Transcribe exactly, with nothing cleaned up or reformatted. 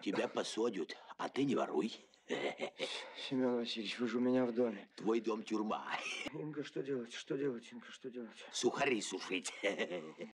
Тебя посадят, а ты не воруй. Семен Васильевич, вы же у меня в доме. Твой дом тюрьма. Инга, что делать? Что делать, Инга, что делать? Сухари сушить.